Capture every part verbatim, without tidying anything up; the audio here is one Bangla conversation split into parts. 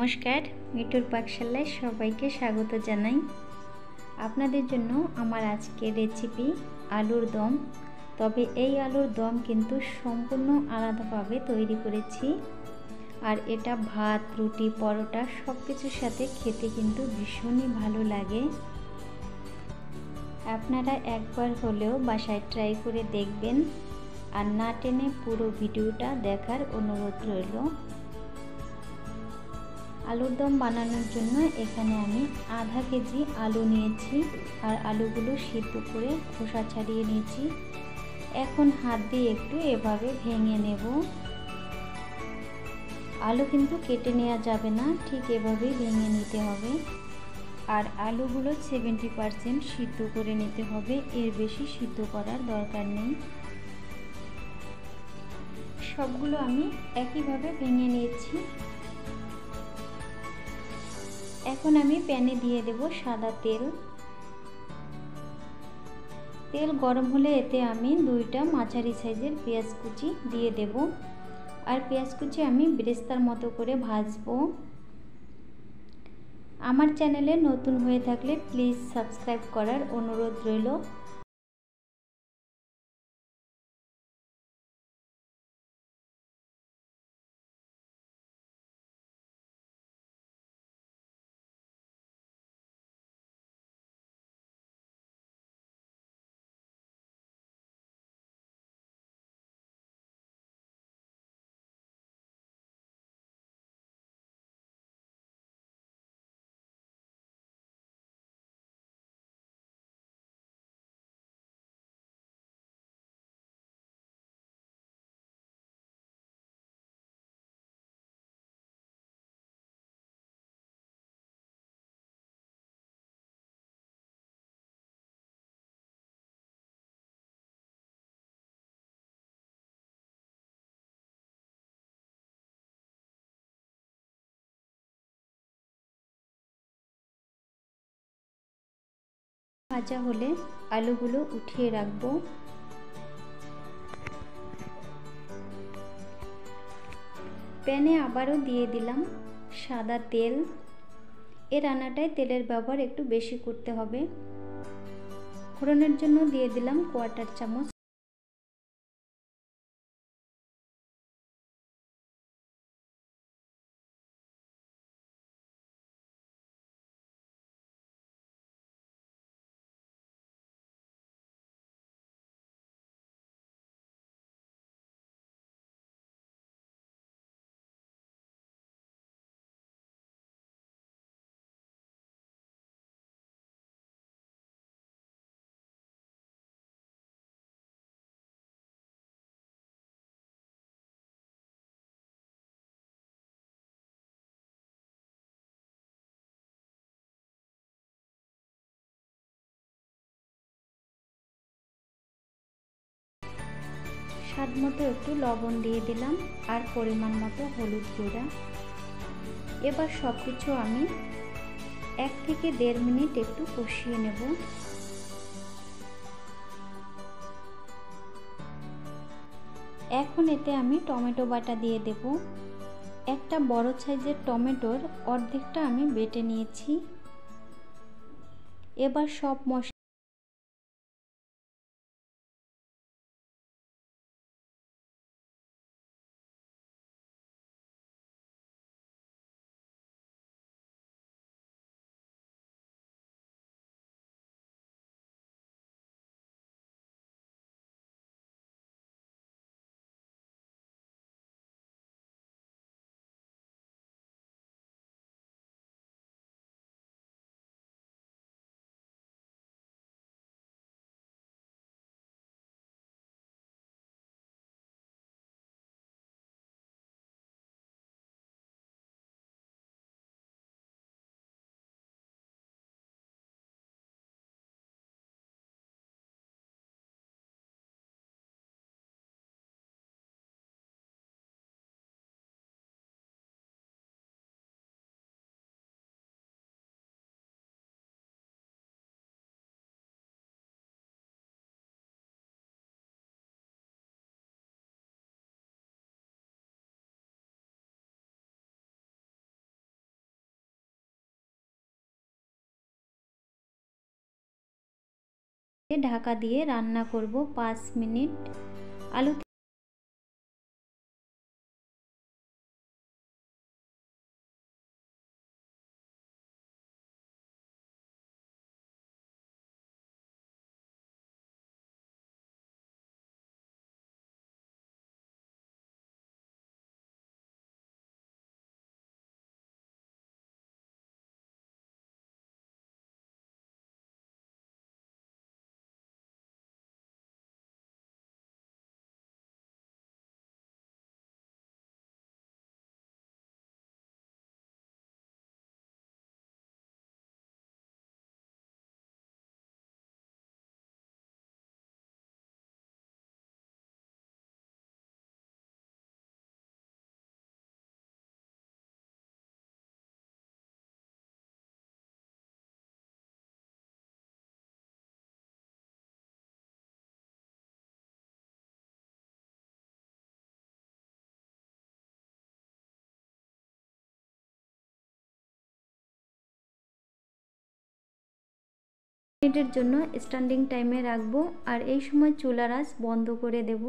নমস্কার, মিঠুর পাকশালায় সবাইকে স্বাগত জানাই। আপনাদের জন্য আমার আজকের রেসিপি আলুর দম। তবে এই আলুর দম কিন্তু সম্পূর্ণ আলাদাভাবে তৈরি করেছি, আর এটা ভাত, রুটি, পরোটা সব কিছুর সাথে খেতে কিন্তু ভীষণই ভালো লাগে। আপনারা একবার হলেও বাসায় ট্রাই করে দেখবেন, আর না টেনে পুরো ভিডিওটা দেখার অনুরোধ রইল। আলুর দম বানানোর জন্য এখানে আমি আধা কেজি আলু নিয়েছি, আর আলুগুলো সিদ্ধ করে খোসা ছাড়িয়ে নিয়েছি। এখন হাত দিয়ে একটু এভাবে ভেঙে নেব। আলু কিন্তু কেটে নেওয়া যাবে না, ঠিক এভাবেই ভেঙে নিতে হবে। আর আলুগুলো সেভেন্টি পারসেন্ট সিদ্ধ করে নিতে হবে, এর বেশি সিদ্ধ করার দরকার নেই। সবগুলো আমি একইভাবে ভেঙে নিয়েছি। এখন আমি প্যানে দিয়ে দেব সাদা তেল। তেল গরম হলে এতে আমি দুইটা মাঝারি সাইজের পেঁয়াজ কুচি দিয়ে দেব, আর পেঁয়াজ কুচি আমি বেরেস্তার মতো করে ভাজবো। আমার চ্যানেলে নতুন হয়ে থাকলে প্লিজ সাবস্ক্রাইব করার অনুরোধ রইল। ভাজা হলে আলুগুলো উঠিয়ে রাখবো। প্যানে আবারও দিয়ে দিলাম সাদা তেল। এই রান্নাটায় তেলের ব্যবহার একটু বেশি করতে হবে। ফোড়নের জন্য দিয়ে দিলাম কোয়ার্টার চামচ স্বাদ মতো একটু লবণ দিয়ে দিলাম, আর পরিমাণ মতো হলুদ গুঁড়া। এবার সব কিছু আমি এক থেকে দেড় মিনিট একটু কষিয়ে নেব। এখন এতে আমি টমেটো বাটা দিয়ে দেব। একটা বড় সাইজের টমেটোর অর্ধেকটা আমি বেটে নিয়েছি। এবার সব মশলা ঢাকা দিয়ে রান্না করব পাঁচ মিনিট। আলু মিনিটের জন্য স্ট্যান্ডিং টাইমে রাখবো আর এই সময় চুলার আঁচ বন্ধ করে দেব।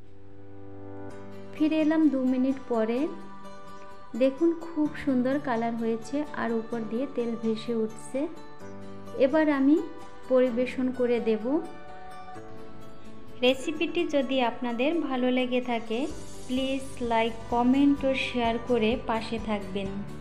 ফিরে এলাম দু মিনিট পরে। দেখুন খুব সুন্দর কালার হয়েছে আর উপর দিয়ে তেল ভেসে উঠছে। এবার আমি পরিবেশন করে দেব। রেসিপিটি যদি আপনাদের ভালো লেগে থাকে প্লিজ লাইক, কমেন্ট ও শেয়ার করে পাশে থাকবেন।